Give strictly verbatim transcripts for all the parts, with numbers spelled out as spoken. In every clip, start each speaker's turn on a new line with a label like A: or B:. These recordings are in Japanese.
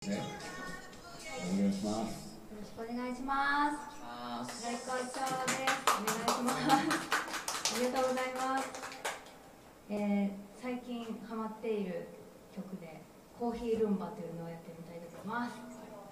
A: ね、お願いします。
B: よろしくお願いします。大会長です。お願いします。ありがとうございます。えー、最近ハマっている曲でコーヒールンバというのをやってみたいと思います。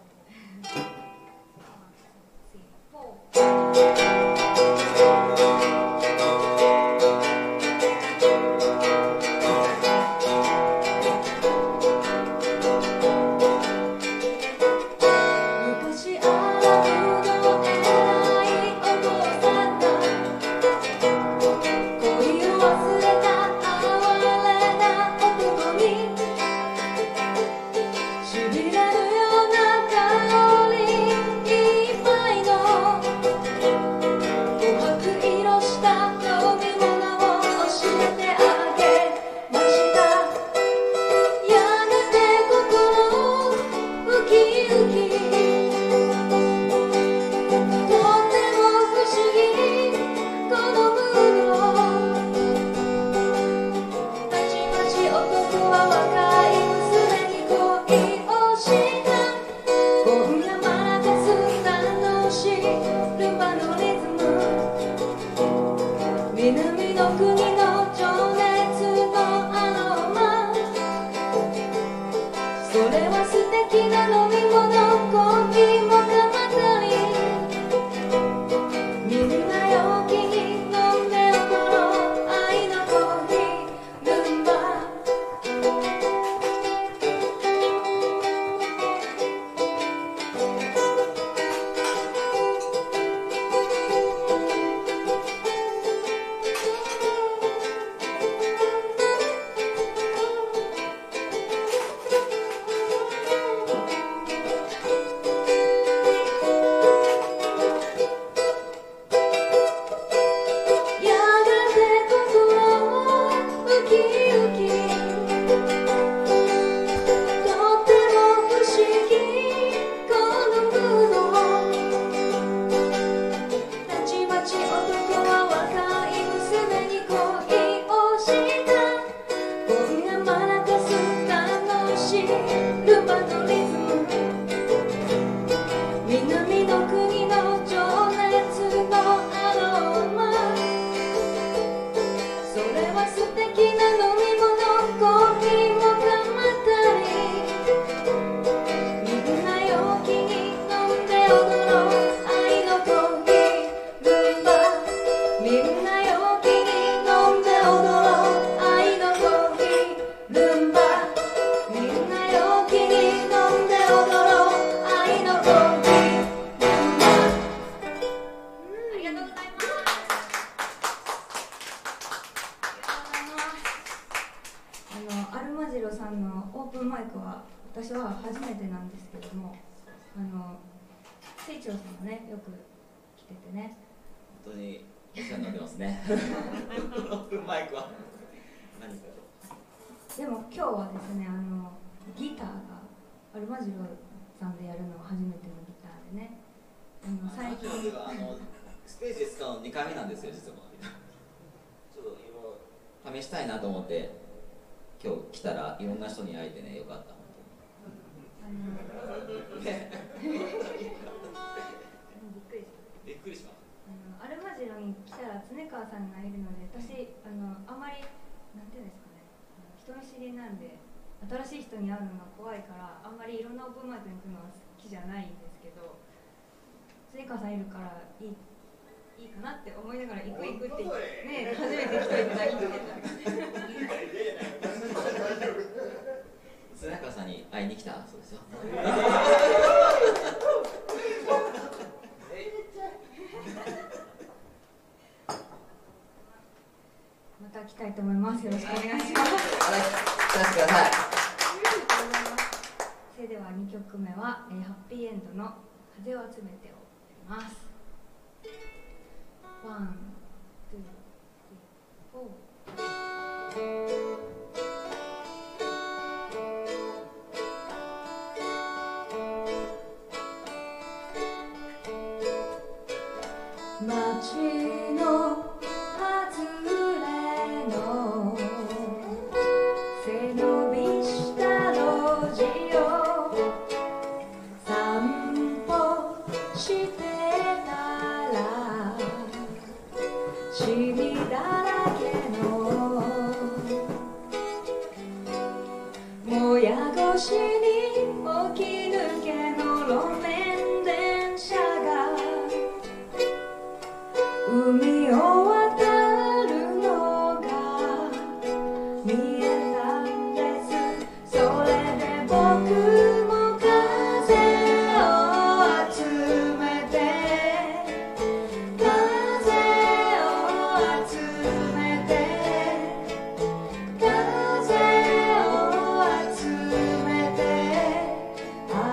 B: 南の国の情熱のアロマ、それは素敵な飲み物、コーヒーも鎌足り、みんな陽気に飲んで踊ろう、愛のコーヒールンバ。ルンバのリズム、南の国の情熱のアロマ、それは素敵な飲み物、コーヒーも鎌足り、みんな陽気に飲んで踊ろう、愛のコーヒールンバ。みんな陽気に飲んで踊ろう、愛のコーヒールンバ。みんな陽気に飲んで踊ろう、愛のコーヒールンバ。ありがとうございます。ありがとうございます。あのアルマジロさんのオープンマイクは私は初めてなんですけども、あの清張さんがねよく来ててね。
C: 本当にお世話になってますね。オープンマイクは何かと。
B: でも今日はですね、あのギターがアルマジロさんでやるのは初めてのギターでね、あの最近
C: あのステージで使うのにかいめなんですよ、実は。ちょっといろいろ試したいなと思って今日来たらいろんな人に会えてね、よかった。
B: あの
C: ね、
B: びっくりしました。
C: びっくりしました。
B: あのアルマジロに来たら常川さんがいるので、私あのあまりなんていうんですかね、人見知りなんで新しい人に会うのが怖いからあんまりいろんなオープンマイクに来るのは好きじゃないんですけど、常川さんいるからいいいいかなって思いながら行く行くってね、初めて一人で泣いてた。
C: 常川さんに会いに来たそうですよ。
B: また来たいと思います。よろしくお願いします。
C: はい、来させてください。
B: それではにきょくめは、えー、ハッピーエンドの風を集めてをやります。ワン、ツー、スリー、フォー。街の外れの背伸びした路地をしに起き抜けの路面電車が海を渡るのが見えたんです。それで僕も風を集めて風を集めて風を集めて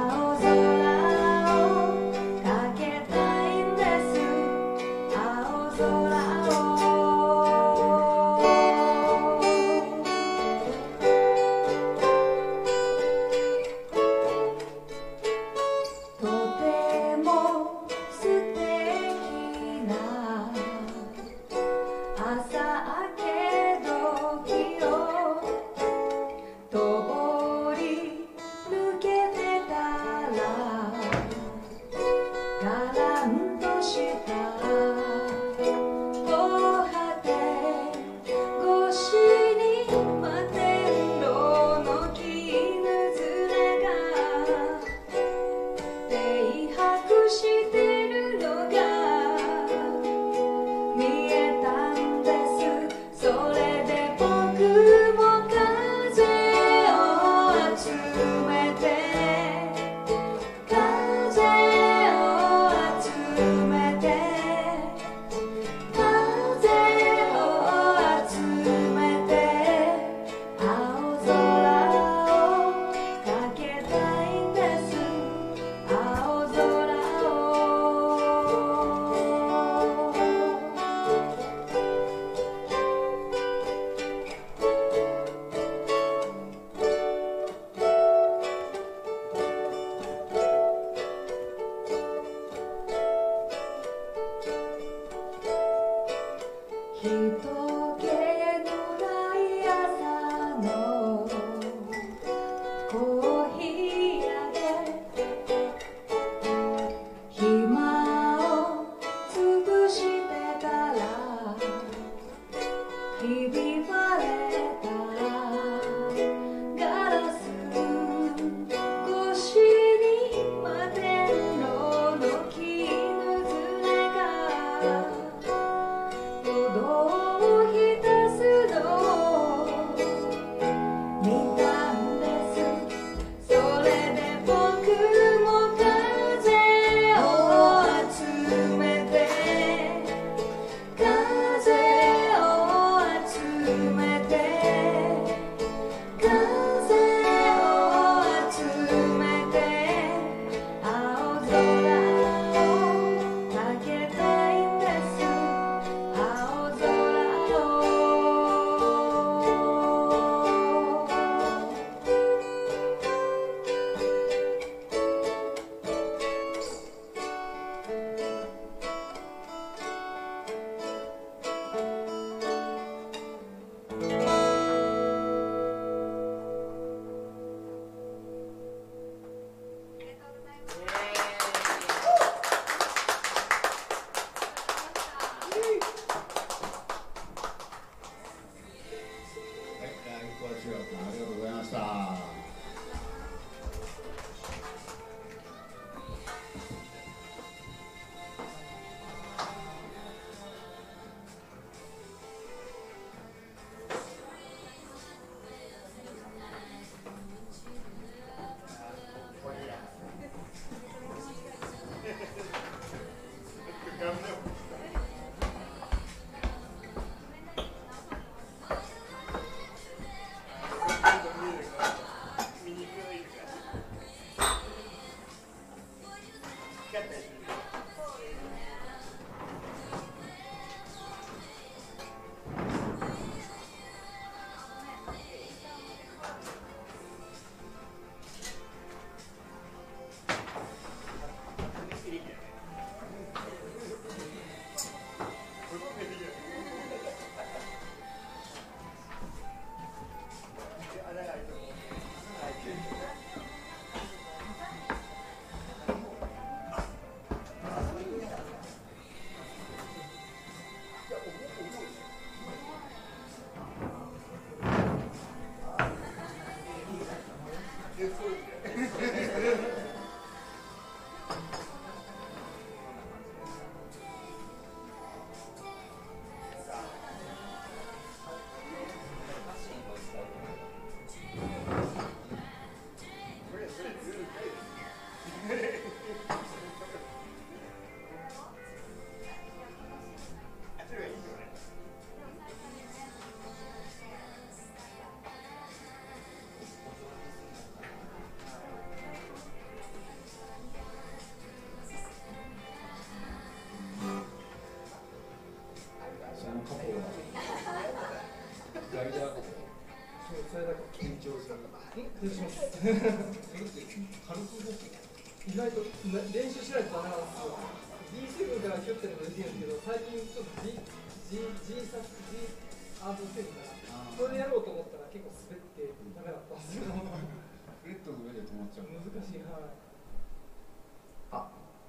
D: 意外と練習しないとダメなんですよ。ジーセブン からヒュッてのもできるんですけど、最近ちょっと G、G、G サック、G アートセブンから、それでやろうと思ったら結構滑ってダメだったんですよ。
A: フレットの上で止まっちゃう。
D: 難しい、はい。あ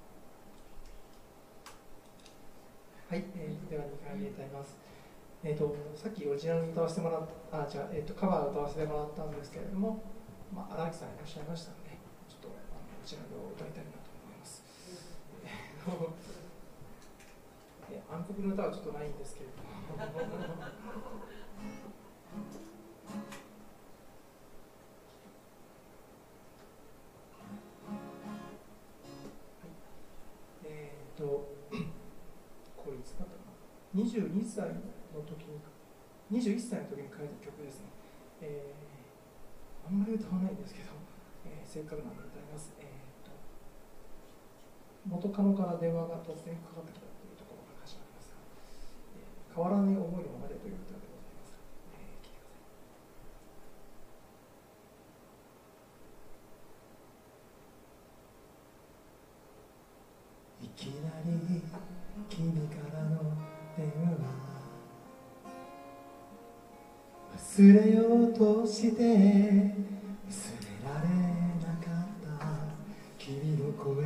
D: はい、えー、ではにかいめ歌います。えーと、さっきオリジナルに歌わせてもらった、あ、じゃあ、えーと、カバーを歌わせてもらったんですけれども、まあ、荒木さんいらっしゃいましたので、ちょっとあのオリジナルを歌いたいなと思います。えー、暗黒の歌はちょっとないんですけれども。えっと、これいつだったかな、にじゅうにさいの時に、にじゅういっさいの時に書いた曲ですね。えー、あんまり歌わないんですけど、えー、せっかくなんで歌います。えー、と元カノから電話が突然かかってきたというところから始まりますが、えー、変わらない思いのままでという歌でございますが、えー、聴いてください。いきなり君からの電話、忘れようとして忘れられなかった君の声、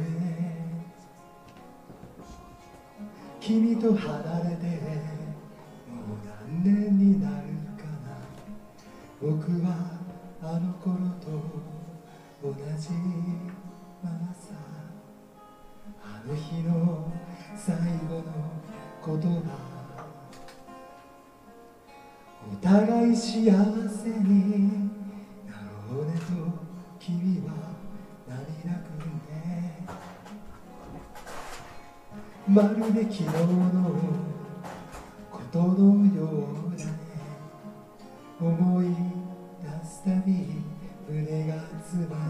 D: 君と離れてもう何年になるかな、僕はあの頃と同じままさ、あの日の最後の言葉、お互い幸せになろうねと君は涙ぐんで、まるで昨日のことのようだね、思い出すたび胸が詰まった、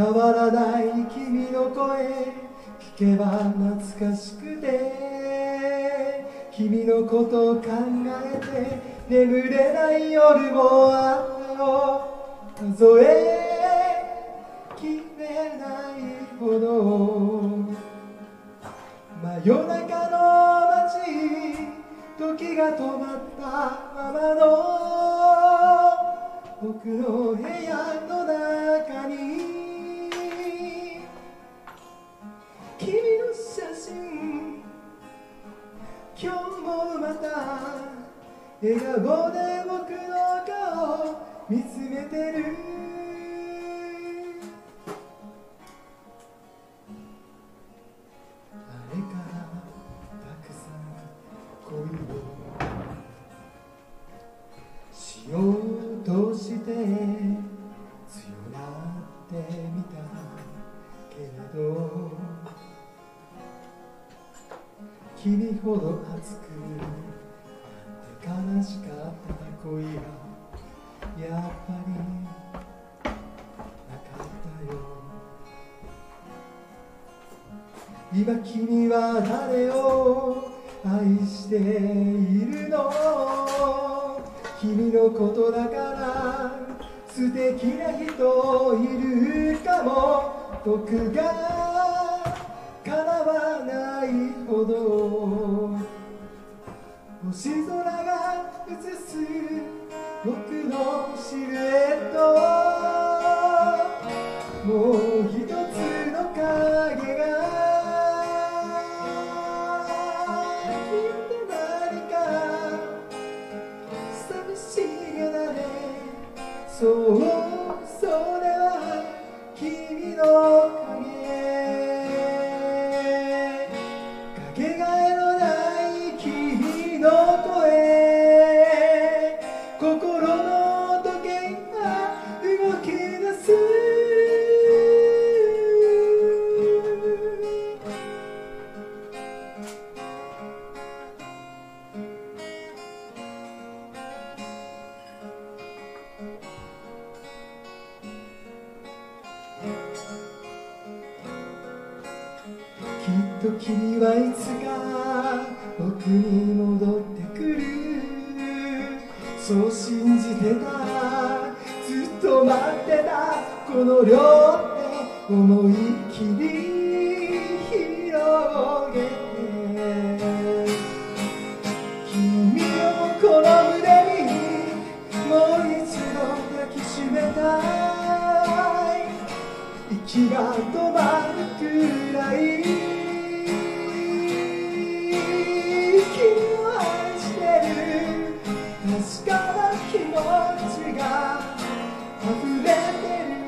D: 変わらない君の声聞けば懐かしくて、君のことを考えて眠れない夜もあったよ、数えきれないほど、真夜中の街、時が止まったままの僕の部屋の中に君の写真、今日もまた笑顔で僕の顔見つめてる、あれからたくさん恋をしようとして強がってみたけれど、君ほど熱く悲しかった恋がやっぱりなかったよ、今君は誰を愛しているの、君のことだから素敵な人いるかも、僕が叶わないほど、星空が映す僕のシルエット、もう一つの影が消えて何か寂しげだね、そうそれは君の影、かけがえのない君の声、心の時計が動き出す、きっと君はいつか僕に戻ってくる、そう信じてたこの両手思い切り広げて君をこの胸にもう一度抱きしめたい息が止まるくらい君を愛してる確かな気持ちが溢れてる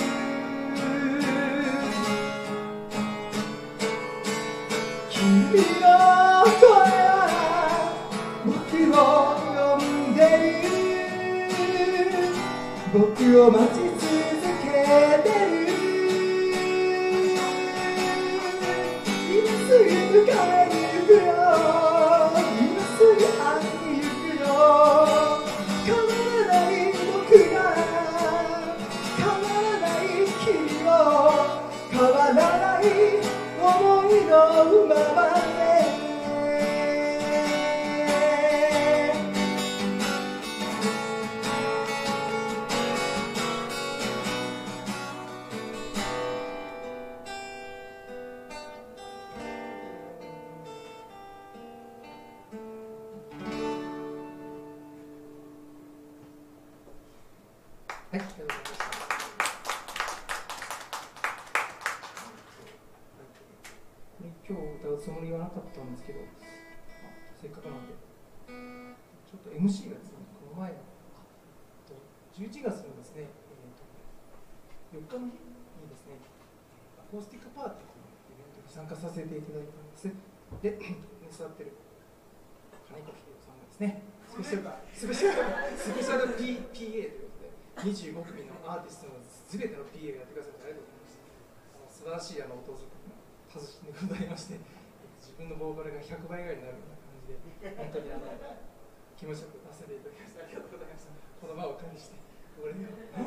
D: 君の声は僕を呼んでる僕を待ち続けてる今すぐ迎えに行くよ今すぐ会いに行くよ変わらない僕が変わらない君を変わらない思いのままではい、ありがとうございました。今日歌うつもりはなかったんですけど、せっかくなんで、ちょっと エムシー がですね、この前のじゅういちがつのですね、えー、とよっかの日にですね、アコースティックパーティーというイベントに参加させていただいたんです。で、座ってる金子秀夫さんがですね、スペシャルスペシャルスペシャル P ピーエー ということで、にじゅうごくみのアーティストのすべての ピーエー をやってくださってありがとうございます。素晴らしいあの音作りの外しでございまして、自分のボーカルがひゃくばいぐらいになるような感じで、本当にあの気持ちよく出させていただきました。ありがとうございました。この場をお借りして、これで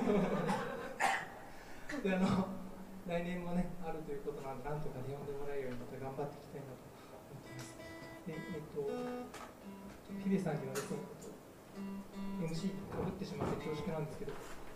D: であの来年もね、あるということなんで、なんとか呼んでもらえるようにまた頑張っていきたいなと思っています。で、えっと、ヒデさんにはですね、エムシー かぶってしまって恐縮なんですけど、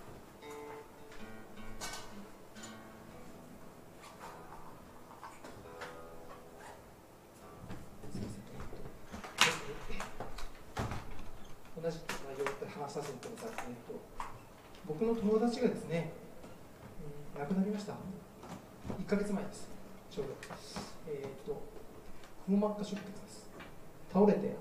D: 同じ内容で話させてください。えっと、僕の友達がですね、えー、亡くなりました。いっかげつまえです、ちょうど。えっと、くも膜下出血です。倒れて、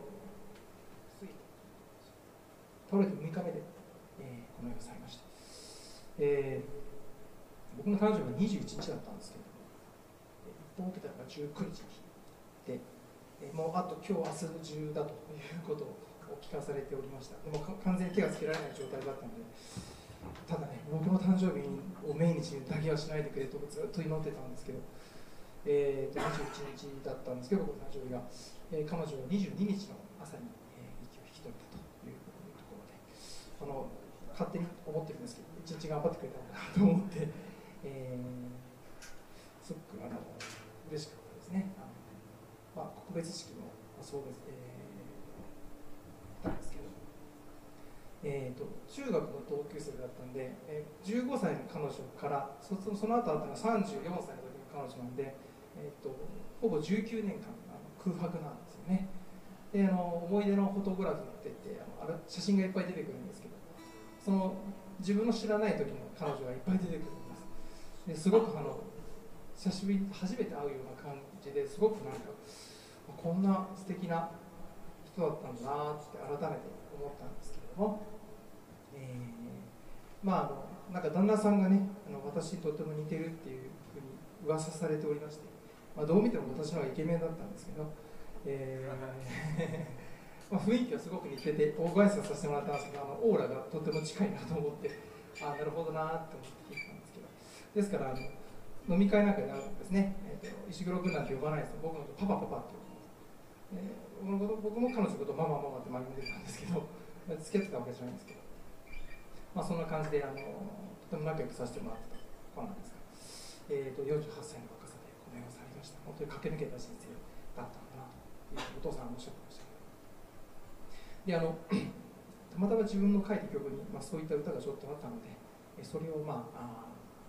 D: 倒れてむいかめで、えー、この世を去りました。えー、僕の誕生日はにじゅういちにちだったんですけど、一報を受けたのがじゅうくにちで、えー、もうあと今日、明日中だということを聞かされておりました。でも完全に手がつけられない状態だったので、ただね、僕の誕生日を命日にだけはしないでくれとずっと祈ってたんですけど、えー、とにじゅういちにちだったんですけど、僕の誕生日が、えー、彼女はにじゅうににちの朝に、えー、息を引き取ったというところで、あの勝手に思ってるんですけど、いちにち頑張ってくれたのかなと思って、えー、すごくあの嬉しかったですね。あのまあ、告別式もそうです、えーたんですけど、えーと、中学の同級生だったんで、えー、じゅうごさいの彼女からそ, その後あったのがさんじゅうよんさいの時の彼女なんで、えーと、ほぼじゅうきゅうねんかんあの空白なんですよね。であの思い出のフォトグラフって言ってあのあれ写真がいっぱい出てくるんですけど、その自分の知らない時の彼女がいっぱい出てくるんです。ですごくあの久しぶりに初めて会うような感じですごくなんかこんな素敵な人だったんだなって改めて思ったんですけれども、えー、まああのなんか旦那さんがねあの私にとても似てるっていうふうに噂されておりまして、まあ、どう見ても私の方がイケメンだったんですけど、えーまあ、雰囲気はすごく似ててご挨拶させてもらったんですけど、あのオーラがとても近いなと思って、あなるほどなって思って聞いたんですけど、ですからあの飲み会なんかになるんですね、えー、と石黒君なんて呼ばないですよ、僕のことパパパパって呼ぶんです。えー、僕のこと僕も彼女のことをママママって呼んでたんですけど、付き合ってたわけじゃないんですけど、まあ、そんな感じであのとても仲良くさせてもらってた子なんですが、えー、とよんじゅうはっさいの若さでこの世を去りました。本当に駆け抜けた人生だったんだなというお父さんがおっしゃってました。であのたまたま自分の書いた曲に、まあ、そういった歌がちょっとあったので、それを、まあ、あ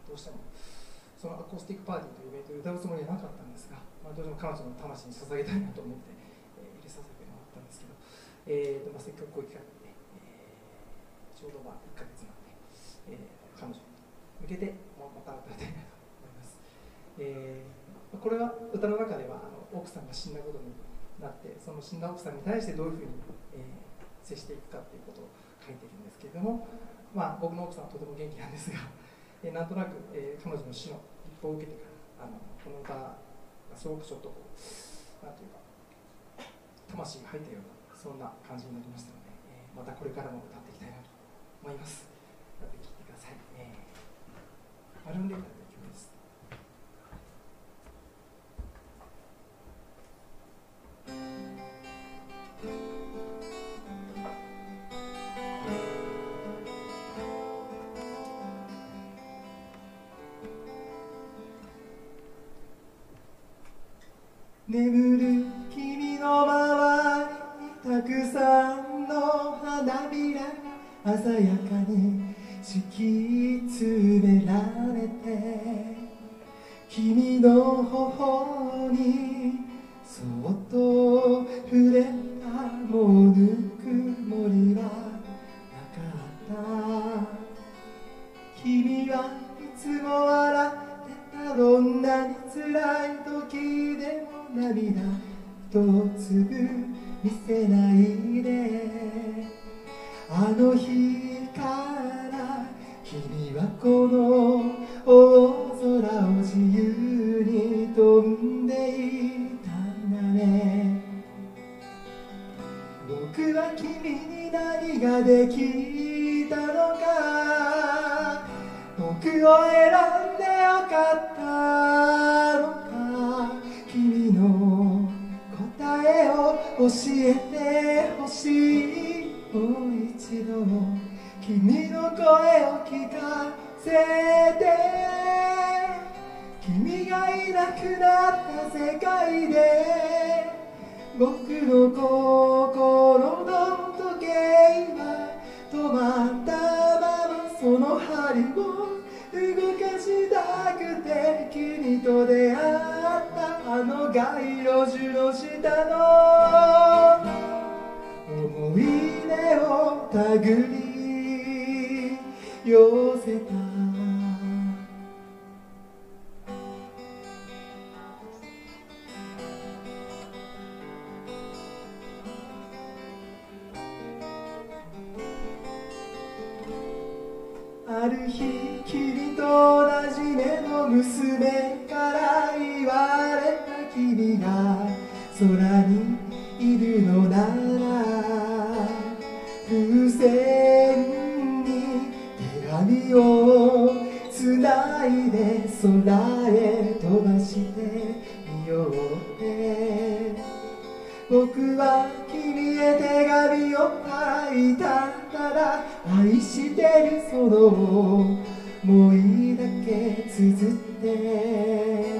E: どうしてもそのアコースティックパーティーというイベントで歌うつもりはなかったんですが、まあ、どうしても彼女の魂に捧げたいなと思って、えー、入れさせてもらったんですけど、えーとまあ、せっかくこういう機会で、えー、ちょうどまあいっかげつなんで、えー、彼女に向けてまた歌いたいなと思います。えー、これは歌の中ではあの奥さんが死んだことになって、その死んだ奥さんに対してどういうふうに、えー、接していくかということを書いているんですけれども、まあ、僕の奥さんはとても元気なんですが、えー、なんとなく、えー、彼女の死の一報を受けてからあのこの歌がすごくちょっとこうなんていうか魂が入ったようなそんな感じになりましたので、えー、またこれからも歌っていきたいなと思います。歌って聴いてください。えー、バルーンレーターという曲です。
D: 眠る君の周りにたくさんの花びらが鮮やかに敷き詰められて、君の頬にそっと触れたもうぬくもりはなかった。君はいつも笑ってた、どんなに辛い時でも涙一粒見せないで。あの日から君はこの大空を自由に飛んでいたんだね。僕は君に何ができたのか、僕を選んでよかったのか、君の答えを教えてほしい。もう一度君の声を聞かせて。君がいなくなった世界で僕の心の時計は止まったまま、その針を動かしたくて君と出会ったあの街路樹の下の思い出を手繰り寄せた。ある日君と同じ目の娘から言われた、君が空にいるのなら風船に手紙をつないで空へ飛ばしてみようって。僕は君へ手紙を書いたから、愛してるその想いだけ綴って、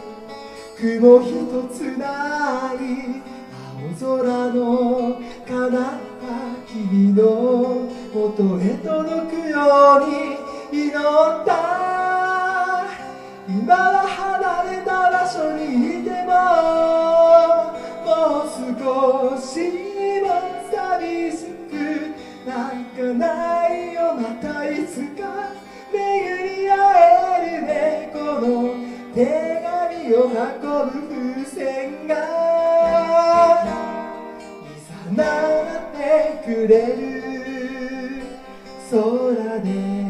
D: 雲一つない青空の彼方、君の元へ届くように祈った。今は離れた場所にいてももう少しも寂しくなんかないよ。またいつか巡り会えるね。この手紙を運ぶ風船が誘ってくれる空で。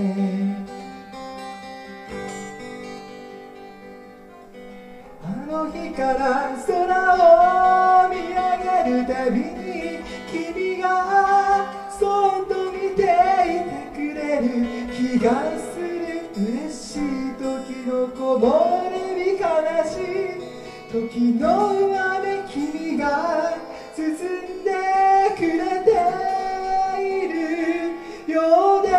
D: あの日から空を見上げるたびに君がそっと見ていてくれる気がする。嬉しい時のこぼれ日、悲しい時の雨、君が包んでくれているようで、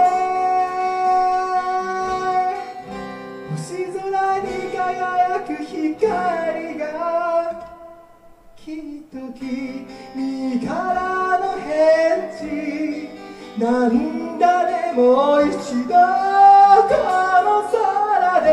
D: 星空に輝く光がきっと君からの返事。なんだでもう一度この空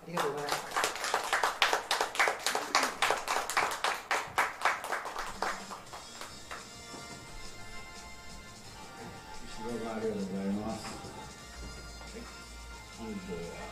E: りがとうございました。
A: 後ろ側ありがとうございます。はい、キーボード。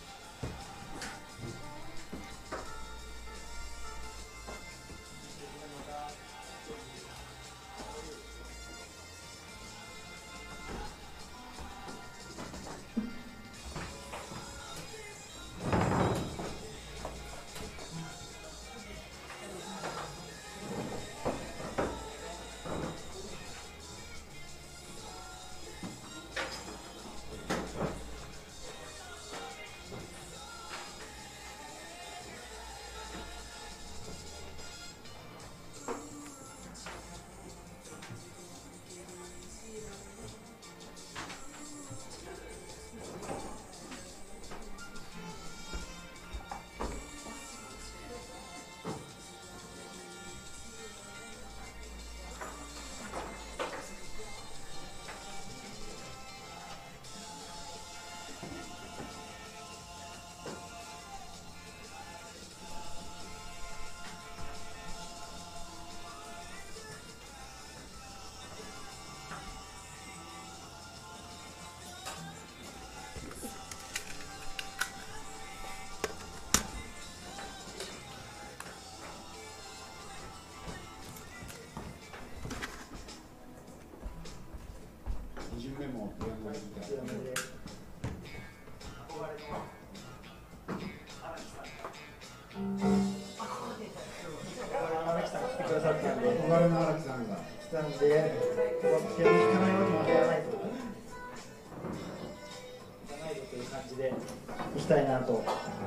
A: に巡目もピアノでギターで。憧れの荒木さん
D: 荒木さん来てくださったんで、
A: 憧れの荒木さんが
D: 来たんで、ピアノ弾かないわけにはいかないと。弾かないという感じで行きたいなと。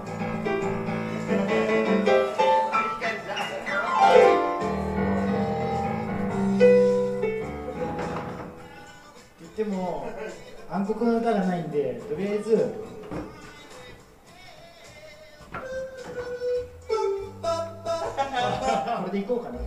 D: でも暗黒の歌がないんで、とりあえずこれでいこうかな。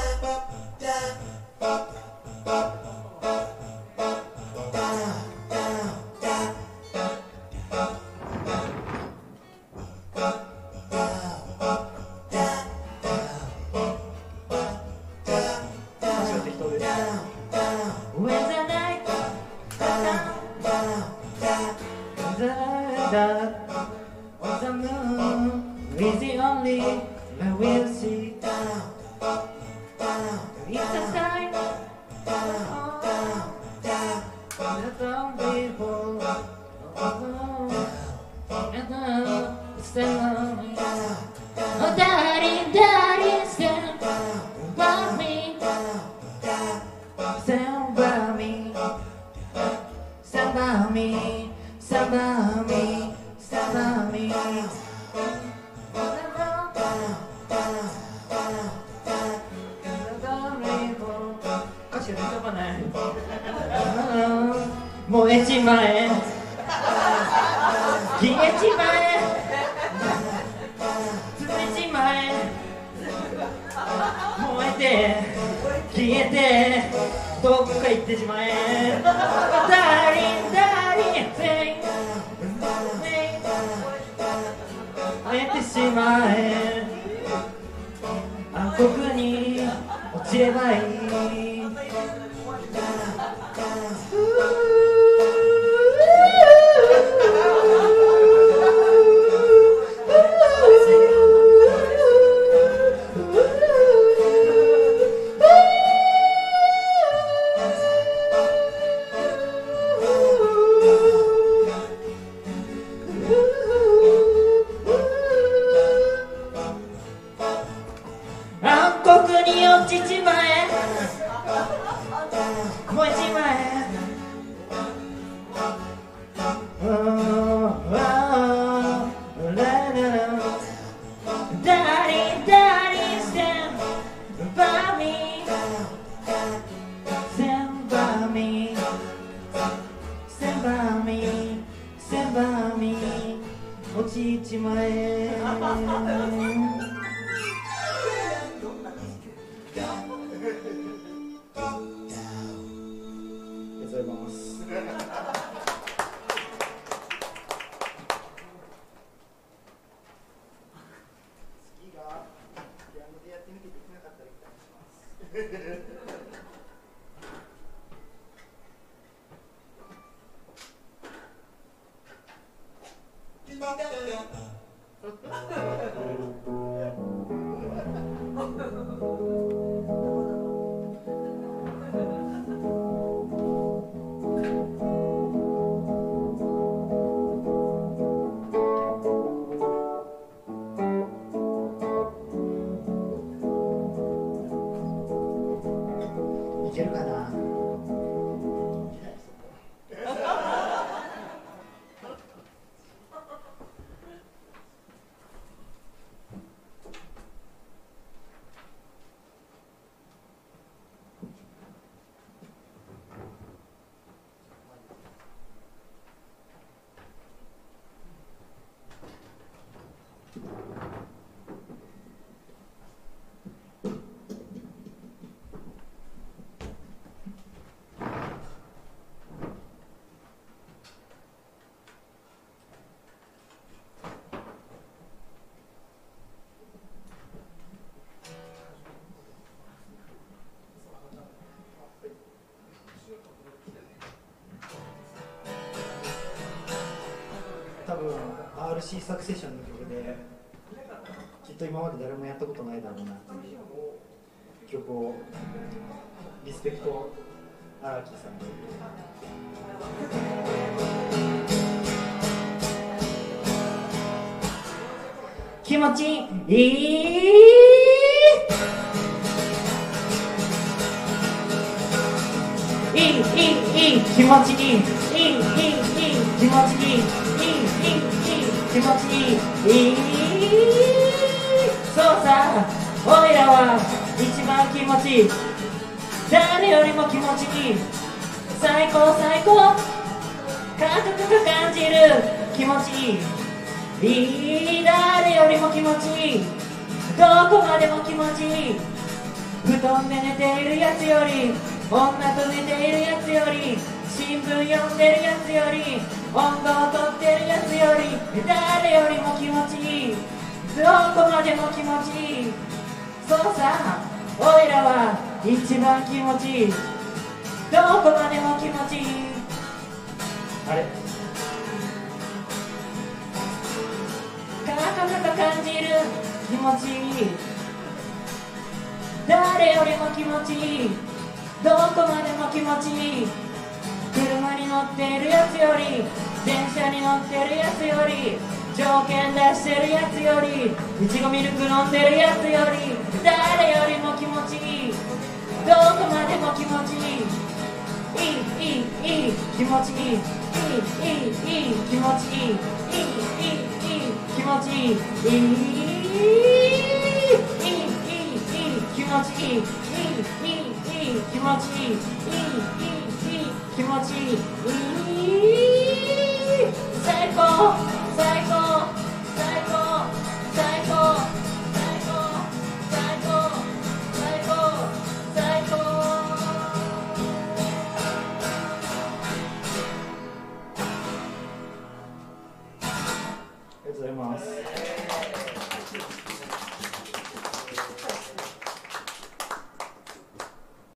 D: もうえちまえ消えちまえつめちまえ燃えて消えてどっか行ってしまえダーリンダーリン燃えてしまえ暗黒に落ちればいいいけるかな。多分 アールシー サクセッションの曲できっと今まで誰もやったことないだろうなっていう曲をリスペクト荒木さんで気持ちいいいいいいいい気持ちいいいいいいいい気持ちいいいいいいい気持ちいいいいそうさおいらは一番気持ちいい誰よりも気持ちいい最高最高感覚が感じる気持ちいいいい誰よりも気持ちいいどこまでも気持ちいい布団で寝ているやつより女と寝ているやつより新聞読んでるやつより音楽を撮ってるやつより誰よりも気持ちいいどこまでも気持ちいいそうさおいらは一番気持ちいいどこまでも気持ちいいあれ感覚が感じる気持ちいい誰よりも気持ちいいどこまでも気持ちいい車に乗っているやつより電車に乗ってるやつより条件出してるやつよりいちごミルク飲んでるやつより誰よりも気持ちいいどこまでも気持ちいいいいいいいい気持ちいいいいいいいい気持ちいいいいいいい気持ちいいいいいいいい気持ちいいいいいい気持ちいいいいいい気持ちいい最高最高最高最高最高最高最高最高ありがとうございます。